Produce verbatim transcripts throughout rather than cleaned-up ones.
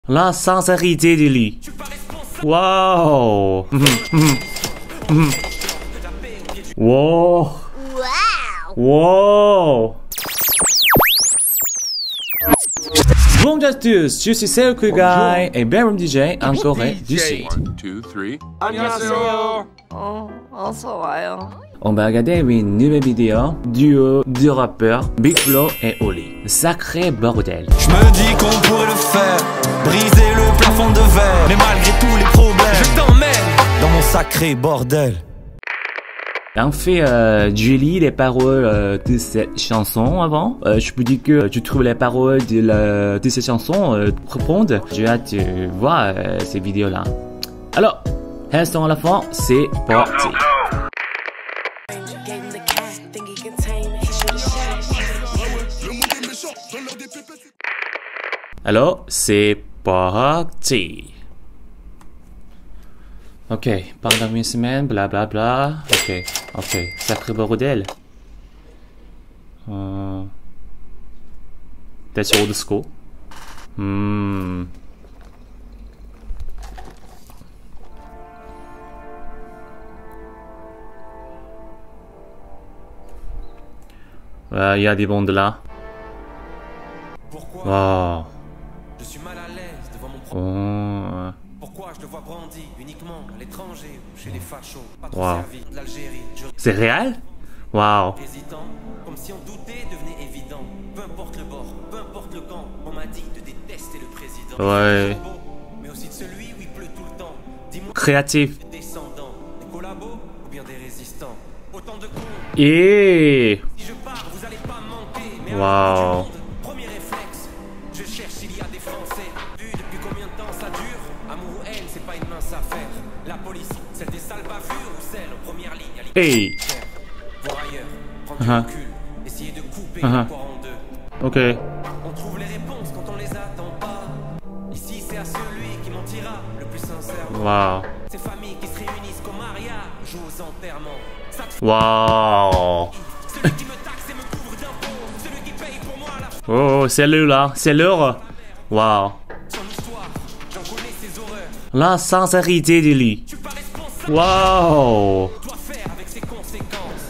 La sincérité de lui. Wow. Wow. Wow. Bonjour à tous, je suis Seoku Guy et Baron D J en Corée du Sud. 안녕하세요. 어, 어서 와요. On va regarder une nouvelle vidéo duo de rappeurs Big Flo et Oli. Sacré bordel. Je me dis qu'on pourrait le faire, briser le plafond de verre. Mais malgré tous les problèmes, je t'emmène dans mon sacré bordel. En fait, euh, je lis les paroles euh, de cette chanson avant. Euh, je peux dire que tu trouves les paroles de, la, de cette chanson euh, profondes. J'ai hâte de voir euh, ces vidéos-là. Alors, restons à la fin, c'est parti. Alors, c'est parti. Ok, pendant une semaine, blablabla. Bla bla. Ok, ok, sacré bordel. Uh, that's old school. Hmm. Il uh, y a des bondes là. Pourquoi Wow. je suis mal à l'aise devant mon propre. Oh. Pourquoi je le vois brandi uniquement à l'étranger ou chez les fachos, pas trop Wow. servi de l'Algérie. Je C'est réel? Wow. hésitant, comme si on doutait devenait évident. Peu importe le bord, peu importe le camp, on m'a dit de détester le président. Ouais. Des beaux, mais aussi de celui où il pleut tout le temps. Dis-moi, Créatif. des descendants, des collabos ou bien des résistants. Autant de cons. Et Si je pars, vous allez pas manquer. Mais Wow. à la fin du monde, premier réflexe, je cherche s'il y a des Français. Vu depuis combien de temps ça dure? Amour ou haine, c'est pas une mince affaire. La police, celle des sales bavures ou celle en première ligne à Hey. voir ailleurs, prendre Uh-huh. du recul, essayer de couper Uh-huh. le corps en deux. ok. On trouve les réponses quand on les attend pas. Ici, c'est à celui qui mentira le plus sincèrement. Wow. Ces familles qui se réunissent comme mariage aux enterrements. Ça te Wow. celui qui me taxe et me couvre d'impôts. Celui qui paye pour moi la Oh, c'est l'heure là, c'est l'heure. Wow. son histoire. J'en connais ses horreurs. La sincérité de lui. Je suis pas responsable. Wow. Dois faire avec ses conséquences.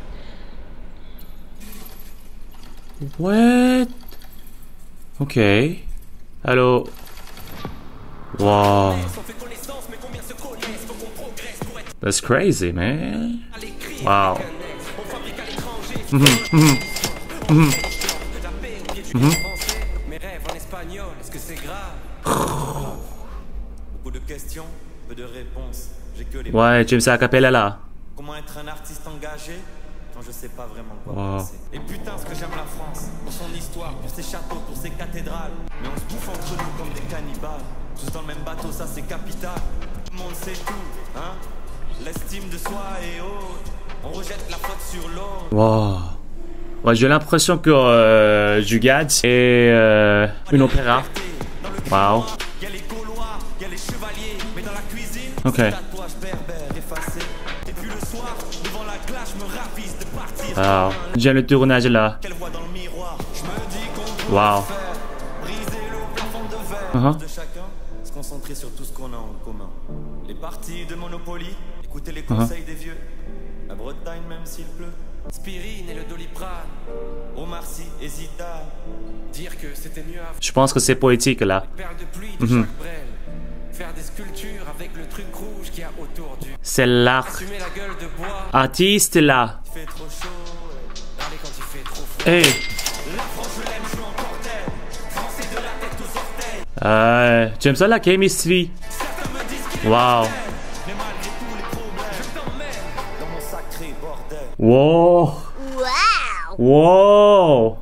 What? Ok. Alors. Wow. On fait connaissance, mais combien se connaissent? Faut qu'on progresse pour être That's crazy, man. à l'écrit. Wow. On fabrique à l'étranger. La paix au pied du livre français. Mes rêves en espagnol, est-ce que c'est grave? Beaucoup de questions, peu de réponses. J'ai que les Ouais, tu me sais à capella là. Comment être un artiste engagé quand je sais pas vraiment quoi Wow. penser. Et putain ce que j'aime la France, pour son histoire, pour ses châteaux, pour ses cathédrales. Mais on se bouffe entre nous comme des cannibales. Tous dans le même bateau, ça c'est capital. Tout le monde sait tout, hein. L'estime de soi est haute. On rejette la faute sur l'autre. Wow. Ouais, j'ai l'impression que euh, je regarde et euh, une opéra. Wow. Y'a les Gaulois, y'a les chevaliers, mais dans la cuisine, Ok. c'est tatouage berbère effacé. Et puis le soir, devant la glace, je me ravise de partir. Wow. J'aime le tournage là. Qu'elle voit dans le miroir, je me dis qu'on peut Wow. le faire. Briser le plafond de verre Uh-huh. de chacun, se concentrer sur tout ce qu'on a en commun. Les parties de Monopoly, écouter les Uh-huh. conseils des vieux. La Bretagne même s'il pleut. Spirine et le Doliprane. Omar Sy hésita. Dire que c'était mieux avant. Je pense que c'est poétique là. Perles de pluie de Mhm. Jacques Brel. Faire des sculptures avec le truc rouge qu'il y a autour du. C'est l'art. Assumer la gueule de bois. Artiste là. Il fait trop chaud. euh, Parler quand il fait trop froid. Hey. La France je l'aime, je en cortège. Français de la tête aux orteils. Euh, j'aime ça la chemistry. Certains me disent qu'il est Wow. mortel. Mais malgré tous les problèmes, je t'emmène dans mon sacré bordel. Wow. Wow. Wow.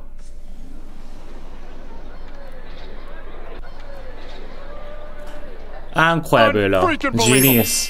Incroyable là. Genius.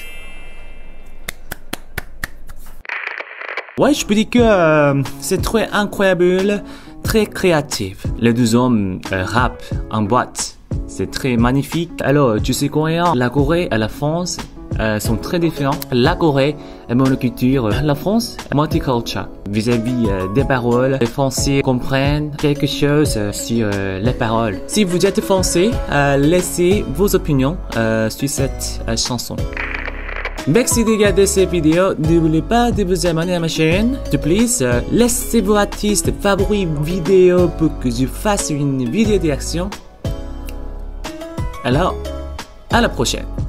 Ouais, je peux dire que euh, c'est très incroyable, très créatif. Les deux hommes euh, rappent en boîte. C'est très magnifique. Alors, tu sais coréen, la Corée et la France, euh, sont très différents. La Corée est monoculture, la France est multiculture. Vis-à-vis euh, des paroles, les Français comprennent quelque chose euh, sur euh, les paroles. Si vous êtes Français, euh, laissez vos opinions euh, sur cette euh, chanson. Merci de regarder cette vidéo. N'oubliez pas de vous abonner à ma chaîne. De plus, euh, laissez vos artistes favoris vidéo pour que je fasse une vidéo de réaction. Alors, à la prochaine.